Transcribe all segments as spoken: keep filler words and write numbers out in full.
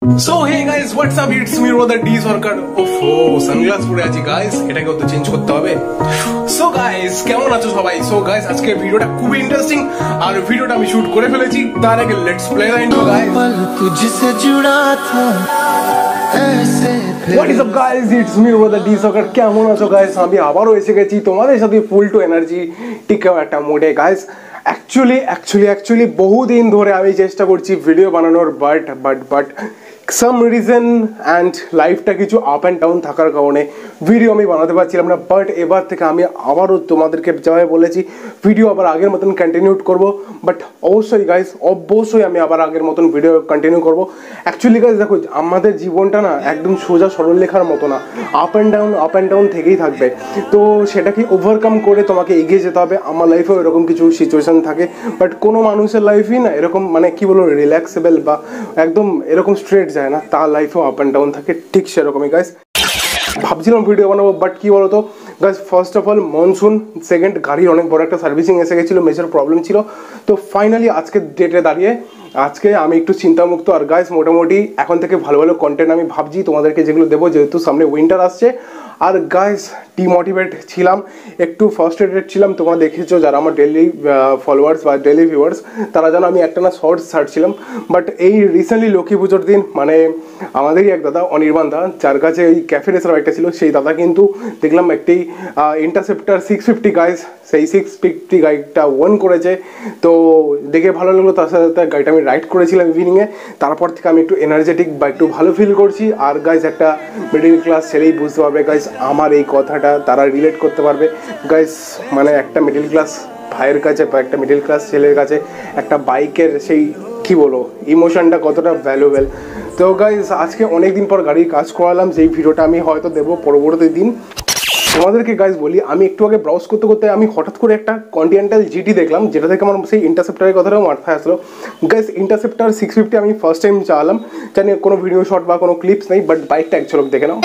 So hey guys, what's up? It's me brother dsarkar. Oh, sunglass পরে আছি guys, এটাকে তো চেঞ্জ করতে হবে। So guys, কেমন আছো সবাই? So guys, আজকে ভিডিওটা খুব ইন্টারেস্টিং আর ভিডিওটা আমি শুট করে ফেলেছি। তার আগে let's play the intro guys. तुझसे जुड़ा था ऐसे। What is up guys? It's me brother dsarkar. কেমন আছো guys? আমি আবারও এসে গেছি তোমাদের সাথে ফুল টু এনার্জি টিকেও একটা মোডে guys। অ্যাকচুয়ালি অ্যাকচুয়ালি অ্যাকচুয়ালি বহুদিন ধরে আমি চেষ্টা করছি ভিডিও বানানোর but but but some reason and লাইফটা কিছু আপ অ্যান্ড ডাউন থাকার কারণে ভিডিও আমি বানাতে পারছিলাম না। বাট এবার থেকে আমি আবারও তোমাদেরকে যেভাবে বলেছি ভিডিও আবার আগের মতন কন্টিনিউ করবো। বাট অবশ্যই গাইজ অবশ্যই আমি আবার আগের মতন ভিডিও কন্টিনিউ করবো। অ্যাকচুয়ালি গাইজ দেখো আমাদের জীবনটা না একদম সোজা সরলরেখার মতো না, up and down up and down থেকেই থাকবে। তো সেটাকে ওভারকাম করে তোমাকে এগিয়ে যেতে হবে। আমার লাইফেও এরকম কিছু সিচুয়েশান থাকে, বাট কোনো মানুষের লাইফই না এরকম মানে কী বলবো রিল্যাক্সেবল বা একদম এরকম স্ট্রেট যায় না, তার লাইফেও আপ অ্যান্ড ডাউন থাকে। ঠিক সেরকমই গাইজ ভাবছিলাম ভিডিও বানাবো, বাট কী বলতো guys first of all monsoon, second গাড়ির অনেক বড় একটা সার্ভিসিং এসে গেছিলো, মেজর প্রবলেম ছিল। তো ফাইনালি আজকে ডেটে দাঁড়িয়ে আজকে আমি একটু চিন্তামুক্ত। আর গাইজ মোটামুটি এখন থেকে ভালো ভালো কন্টেন্ট আমি ভাবছি তোমাদেরকে যেগুলো দেবো, যেহেতু সামনে উইন্টার আসছে। আর গাইজ ডিমোটিভেট ছিলাম, একটু ফার্স্ট্রেটেড ছিলাম। তোমরা দেখেছো যারা আমার ডেলি ফলোয়ার্স বা ডেলি ভিউয়ার্স তারা জানো আমি একটা না শর্টস ছাড়ছিলাম। বাট এই রিসেন্টলি লক্ষ্মী পুজোর দিন মানে আমাদেরই এক দাদা অনির্বাণ দা, যার কাছে এই ক্যাফে রেসার বাইকটা ছিল, সেই দাদা কিন্তু দেখলাম একটি ইন্টারসেপ্টার সিক্স ফিফটি গাইজ সেই সিক্স ফিফটি গাইডটা ওন করেছে। তো দেখে ভালো লাগলো। তার সাথে সাথে গাড়িটা আমি রাইড করেছিলাম ইভিনিংয়ে। তারপর থেকে আমি একটু এনার্জেটিক বা একটু ভালো ফিল করছি। আর গাইজ একটা মিডিল ক্লাস ছেলেই বুঝতে পারবে গাইজ আমার এই কথাটা, তারা রিলেট করতে পারবে গাইজ। মানে একটা মিডিল ক্লাস ভাইয়ের কাছে বা একটা মিডিল ক্লাস ছেলের কাছে একটা বাইকের সেই কী বলো ইমোশনটা কতটা ভ্যালুয়েবল। তো গাইজ আজকে অনেক দিন পর গাড়ির কাজ করালাম, যেই ভিডিওটা আমি হয়তো দেবো পরবর্তী দিন। তোমাদেরকে গাইজ বলি আমি একটু আগে ব্রাউজ করতে করতে আমি হঠাৎ করে একটা কন্টিনেন্টাল জিটি দেখলাম, যেটা থেকে আমার সেই ইন্টারসেপ্টারের কথাটাও মাথায় আসলো। গাইজ ইন্টারসেপ্টার সিক্স ফিফটি আমি ফার্স্ট টাইম চালাম, জানি কোনো ভিডিও শট বা কোনো ক্লিপস নেই, বাট বাইকটা এক ঝলক দেখে নাও।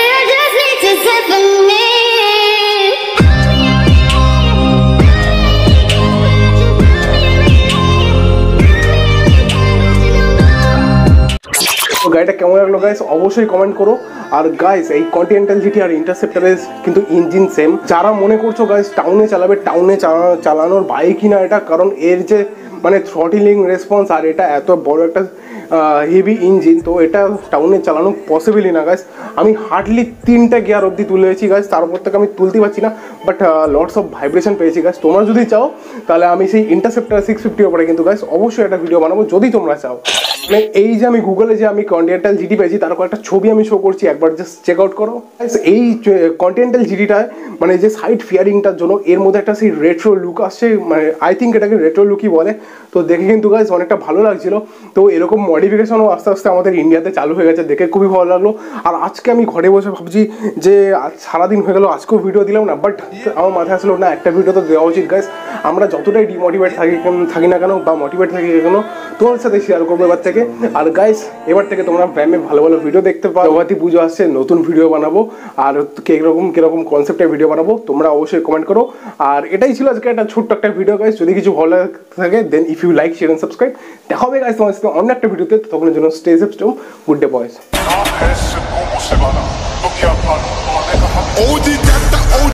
গাড়িটা কেমন লাগলো গাইস অবশ্যই কমেন্ট করো। আর গাইস এই কন্টিনেন্টাল জিটি আর ইন্টারসেপ্টারের কিন্তু ইঞ্জিন সেম। যারা মনে করছো গাইস টাউনে চালাবে, টাউনে চালানোর বাইকই না এটা, কারণ এর যে মানে থ্রটলিং রেসপন্স আর এটা এত বড় একটা হেভি ইঞ্জিন, তো এটা টাউনে চালানো পসিবলই না গাইস। আমি হার্ডলি তিনটা গিয়ার অবধি তুলেছি গাইস, তারপর থেকে আমি তুলতে পারছি না, বাট লটস অফ ভাইব্রেশন পেয়েছি গাইস। তোমরা যদি চাও তাহলে আমি সেই ইন্টারসেপ্টার সিক্স ফিফটির ওপরে কিন্তু গাইস অবশ্যই একটা ভিডিও বানাবো, যদি তোমরা চাও। মানে এই যে আমি গুগলে যে আমি কন্টিনেন্টাল জিটি পেয়েছি তার একটা ছবি আমি শো করছি, একবার জাস্ট চেক আউট করো। এই কন্টিনেন্টাল জিটিটায় মানে যে সাইড ফিয়ারিংটার জন্য এর মধ্যে একটা সেই রেট্রো লুক আসছে, মানে আই থিঙ্ক এটাকে রেট্রো লুকই বলে। তো দেখে কিন্তু গাইস অনেকটা ভালো লাগছিল। তো এরকম মডিফিকেশনও আস্তে আস্তে আমাদের ইন্ডিয়াতে চালু হয়ে গেছে, দেখে খুবই ভালো লাগলো। আর আজকে আমি ঘরে বসে ভাবছি যে আজ সারাদিন হয়ে গেলো আজকেও ভিডিও দিলাম না, বাট আমার মাথায় আসলো না একটা ভিডিও তো দেওয়া উচিত গাইস। আমরা যতটাই ডিমোটিভেট থাকি থাকি না কেন বা মোটিভেট থাকি কেন তোমার সাথে শেয়ার করবো এবার থেকে। আর গাইস এবার থেকে তোমরা ব্যামে ভালো ভালো ভিডিও দেখতে পাও। জগতী পুজো আসছে, নতুন ভিডিও বানাবো, আর কিরকম কিরকম কনসেপ্টের ভিডিও বানাবো তোমরা অবশ্যই কমেন্ট করো। আর এটাই ছিল আজকে একটা ছোট্ট একটা ভিডিও গাইস। যদি কিছু ভালো থাকে then if you like share and subscribe. দেখা হবে গাইস তোমার সাথে অন্য একটা ভিডিওতে, তখন জন্য stay safe, good day boys.